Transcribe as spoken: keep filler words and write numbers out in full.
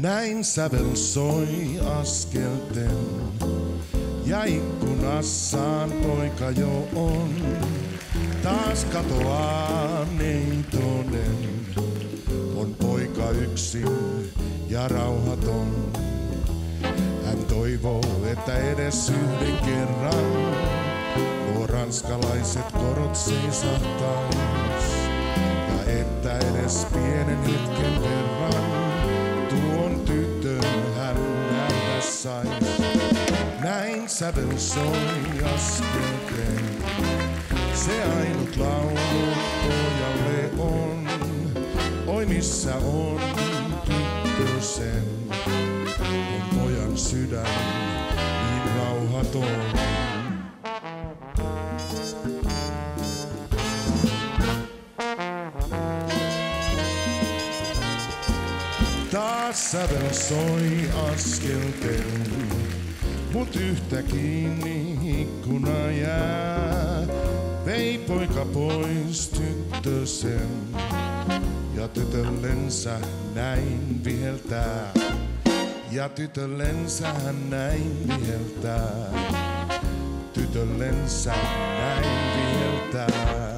Näin sävel soi askelten ja ikkunassaan poika jo on. Taas katoaa neitonen, on poika yksin ja rauhaton. Hän toivoo, että edes yhden kerran nuo ranskalaiset korot seisahtais. Ja että edes pienen hetken verran tuon tytön hän nähdä sais. Näin sävel soi askelten, se ainut laulu pojalle on. Oi missä on tyttösen, on pojan sydän niin rauhaton. Taas sävel soi askelten, mut yhtä kiinni ikkuna jää. Vei poika pois tyttösen ja tytöllensä näin viheltää. Ja tytöllensä hän näin viheltää. Tytöllensä näin viheltää.